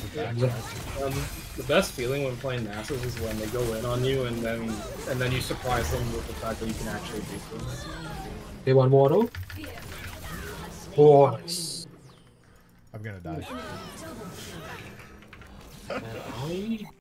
back. The best feeling when playing Nasus is when they go in on you and then you surprise them with the fact that you can actually beat them. They want water? Oh, nice. I'm gonna die. And